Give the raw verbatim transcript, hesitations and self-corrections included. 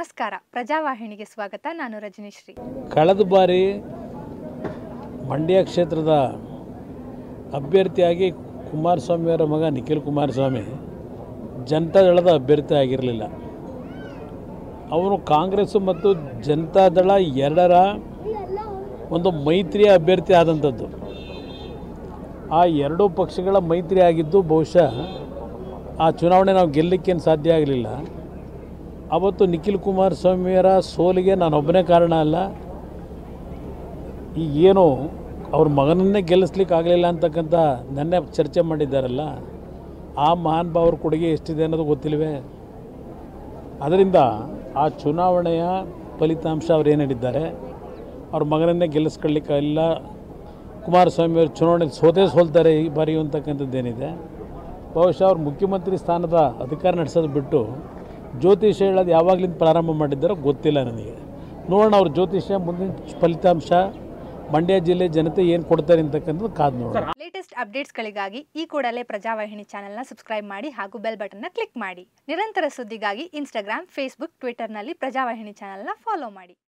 ನಮಸ್ಕಾರ, ಪ್ರಜಾವಾಹಿನಿಗೆ ಸ್ವಾಗತ. ನಾನು ರಜನಿಶ್ರೀ. ಕಳೆದ ಬಾರಿ ಮಂಡ್ಯ ಕ್ಷೇತ್ರದ ಅಭ್ಯರ್ಥಿಯಾಗಿ ಕುಮಾರಸ್ವಾಮಿಯವರ ಮಗ ನಿಖಿಲ್ ಕುಮಾರಸ್ವಾಮಿ ಜನತಾದಳದ ಅಭ್ಯರ್ಥಿ ಆಗಿರಲಿಲ್ಲ. ಅವನು ಕಾಂಗ್ರೆಸ್ ಮತ್ತು ಜನತಾದಳ ಎರಡರ ಒಂದು ಮೈತ್ರಿಯ ಅಭ್ಯರ್ಥಿ ಆದಂಥದ್ದು. ಆ ಎರಡೂ ಪಕ್ಷಗಳ ಮೈತ್ರಿ ಆಗಿದ್ದು ಬಹುಶಃ ಆ ಚುನಾವಣೆ ನಾವು ಗೆಲ್ಲಲಿಕ್ಕೇನು ಸಾಧ್ಯ ಆಗಲಿಲ್ಲ. ಅವತ್ತು ನಿಖಿಲ್ ಕುಮಾರಸ್ವಾಮಿಯವರ ಸೋಲಿಗೆ ನಾನೊಬ್ಬನೇ ಕಾರಣ ಅಲ್ಲ, ಈಗೇನು ಅವ್ರ ಮಗನನ್ನೇ ಗೆಲ್ಲಿಸ್ಲಿಕ್ಕೆ ಆಗಲಿಲ್ಲ ಅಂತಕ್ಕಂಥ ನೆನ್ನೆ ಚರ್ಚೆ ಮಾಡಿದ್ದಾರಲ್ಲ, ಆ ಮಹಾನ್ ಭಾವರ ಕೊಡುಗೆ ಎಷ್ಟಿದೆ ಅನ್ನೋದು ಗೊತ್ತಿಲ್ವೇ? ಅದರಿಂದ ಆ ಚುನಾವಣೆಯ ಫಲಿತಾಂಶ ಅವ್ರು ಏನು ಹೇಳಿದ್ದಾರೆ, ಅವ್ರ ಮಗನನ್ನೇ ಗೆಲ್ಲಿಸ್ಕೊಳ್ಳಿಕ್ಕಾಗಿಲ್ಲ, ಕುಮಾರಸ್ವಾಮಿಯವರು ಚುನಾವಣೆಯಲ್ಲಿ ಸೋತೇ ಸೋಲ್ತಾರೆ ಈ ಬಾರಿ ಅಂತಕ್ಕಂಥದ್ದೇನಿದೆ. ಬಹುಶಃ ಅವ್ರು ಮುಖ್ಯಮಂತ್ರಿ ಸ್ಥಾನದ ಅಧಿಕಾರ ನಡೆಸೋದು ಬಿಟ್ಟು ಜ್ಯೋತಿಷ್ಯ ಹೇಳೋದು ಯಾವಾಗಲಿಂದ ಪ್ರಾರಂಭ ಮಾಡಿದ್ದಾರೋ ಗೊತ್ತಿಲ್ಲ ನನಗೆ. ನೋಡೋಣ ಅವ್ರ ಜ್ಯೋತಿಷ್ಯ ಮುಂದಿನ ಫಲಿತಾಂಶ ಮಂಡ್ಯ ಜಿಲ್ಲೆ ಜನತೆ ಏನು ಕೊಡ್ತಾರೆ ಅಂತಕ್ಕಂಥದ್ದು ಕಾದು ನೋಡೋಣ. ಲೇಟೆಸ್ಟ್ ಅಪ್ಡೇಟ್ಸ್ಗಳಿಗಾಗಿ ಈ ಕೂಡಲೇ ಪ್ರಜಾವಾಹಿನಿ ಚಾನೆಲ್ನ ಸಬ್ಸ್ಕ್ರೈಬ್ ಮಾಡಿ ಹಾಗೂ ಬೆಲ್ ಬಟನ್ನ ಕ್ಲಿಕ್ ಮಾಡಿ. ನಿರಂತರ ಸುದ್ದಿಗಾಗಿ ಇನ್ಸ್ಟಾಗ್ರಾಮ್, ಫೇಸ್ಬುಕ್, ಟ್ವಿಟರ್ನಲ್ಲಿ ಪ್ರಜಾವಾಹಿನಿ ಚಾನೆಲ್ನ ಫಾಲೋ ಮಾಡಿ.